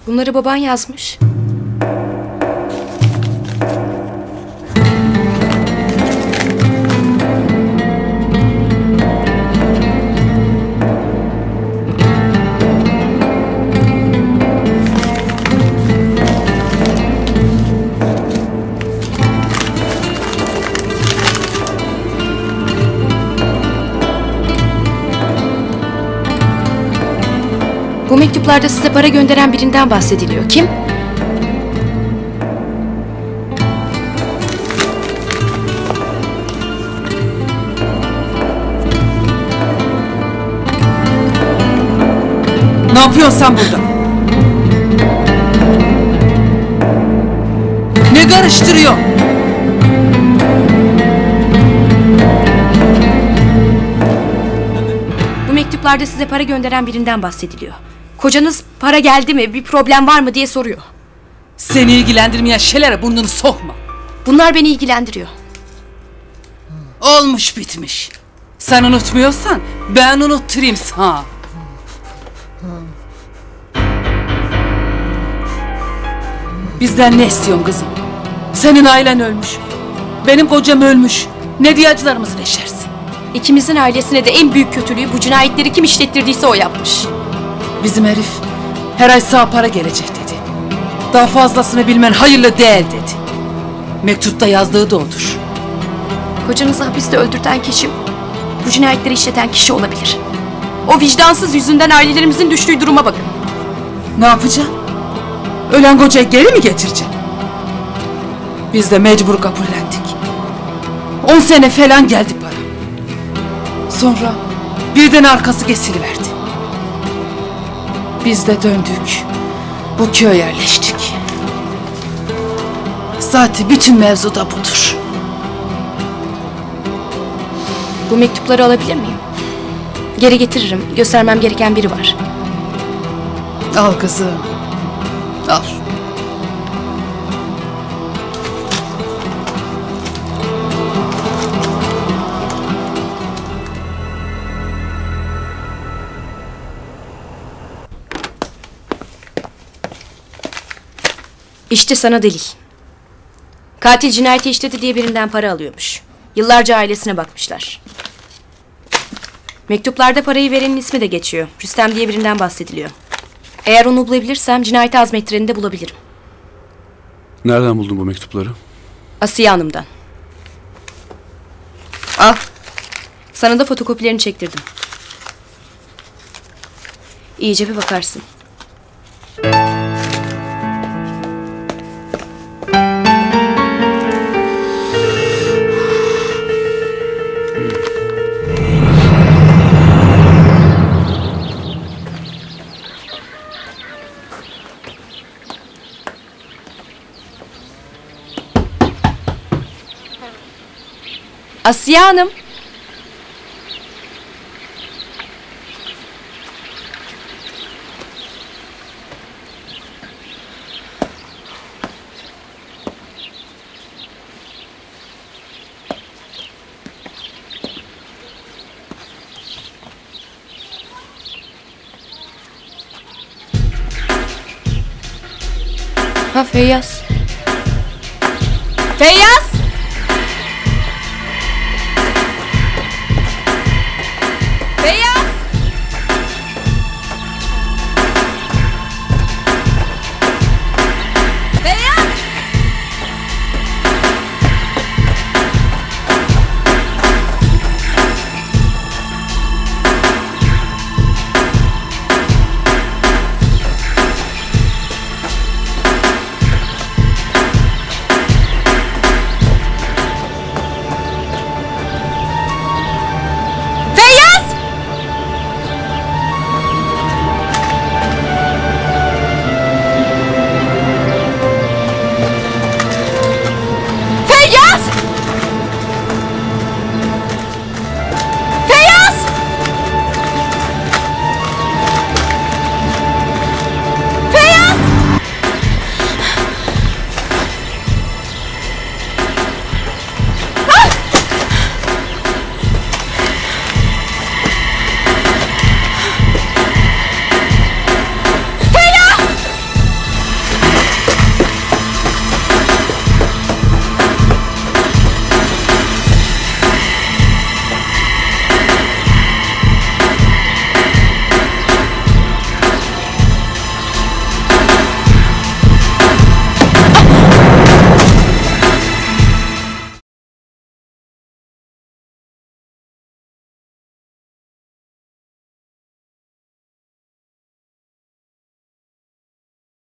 Bunları baban yazmış. Bu mektuplarda size para gönderen birinden bahsediliyor. Kim? Ne yapıyorsun sen burada? Ne karıştırıyor? Bu mektuplarda size para gönderen birinden bahsediliyor. Kocanız para geldi mi, bir problem var mı diye soruyor. Seni ilgilendirmeyen şeylere burnunu sokma. Bunlar beni ilgilendiriyor. Olmuş bitmiş. Sen unutmuyorsan ben unutturayım sana. Bizden ne istiyorsun kızım? Senin ailen ölmüş. Benim kocam ölmüş. Ne diye acılarımızı neşersin? İkimizin ailesine de en büyük kötülüğü bu cinayetleri kim işlettirdiyse o yapmış. Bizim herif her ay sağ para gelecek dedi. Daha fazlasını bilmen hayırlı değil dedi. Mektupta yazdığı da odur. Kocanızı hapiste öldürten kişi bu cinayetleri işleten kişi olabilir. O vicdansız yüzünden ailelerimizin düştüğü duruma bakın. Ne yapacaksın? Ölen kocayı geri mi getireceksin? Biz de mecbur kabullendik. 10 sene falan geldi para. Sonra birden arkası kesiliverdi. Biz de döndük. Bu köye yerleştik. Zaten bütün mevzu da budur. Bu mektupları alabilir miyim? Geri getiririm. Göstermem gereken biri var. Al kızım. Al. İşte sana delil. Katil cinayeti işledi diye birinden para alıyormuş. Yıllarca ailesine bakmışlar. Mektuplarda parayı verenin ismi de geçiyor. Rüstem diye birinden bahsediliyor. Eğer onu bulabilirsem cinayeti azmettireni de bulabilirim. Nereden buldun bu mektupları? Asiye Hanım'dan. Al. Sana da fotokopilerini çektirdim. İyice bir bakarsın. Asiye Hanım. Ha, Feyyaz. Feyyaz!